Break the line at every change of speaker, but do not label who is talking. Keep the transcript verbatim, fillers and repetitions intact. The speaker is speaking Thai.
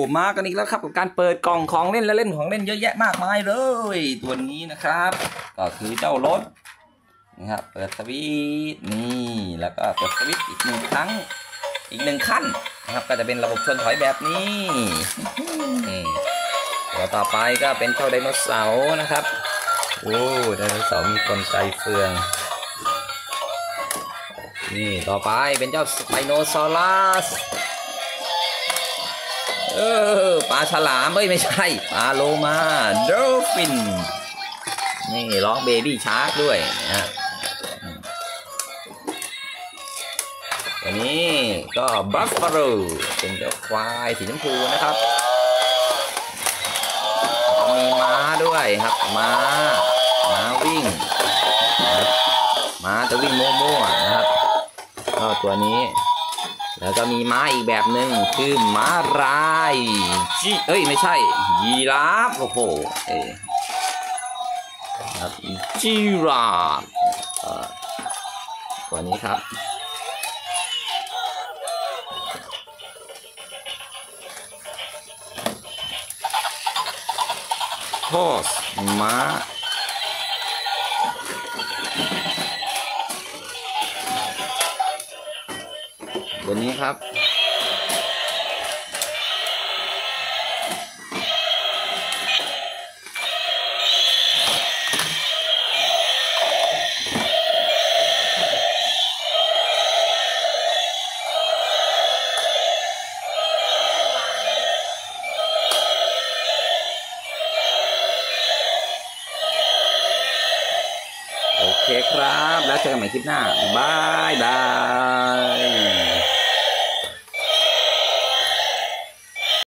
มากันอีกแล้วครับกับการเปิดกล่องของเล่นและเล่นของเล่นเยอะแยะมากมายเลยตัวนี้นะครับก็คือเจ้ารถนะครับเปิดสวิตช์นี่แล้วก็เปิดสวิตช์อีกหนึ่งครั้งอีกหนึ่งขั้นนะครับก็จะเป็นระบบชนถอยแบบนี้ตัวต่อไปก็เป็นเจ้าไดโนเสาร์นะครับโอ้ไดโนเสาร์มีกลไกเฟืองนี่ต่อไปเป็นเจ้าสไปโนซอรัสเออปลาฉลามเฮ้ยไม่ใช่ปลาโลมาดอลฟินนี่ร้องเบบี้ชาร์กด้วยนะตัวนี้ก็บัฟฟาโลเป็นเจ้าควายสีชมพูนะครับมีม้าด้วยครับม้าม้าวิ่งม้าจะวิ่งมั่วๆนะครับก็ตัวนี้แล้วก็มีม้าอีกแบบหนึ่งคือม้าลายจีเอ้ยไม่ใช่ยีราฟโอ้โหเอ้ครับจีราฟตัวนี้ครับฮอสม้าตัวนี้ครับโอเคครับแล้วเจอกันใหม่คลิปหน้าบายบาย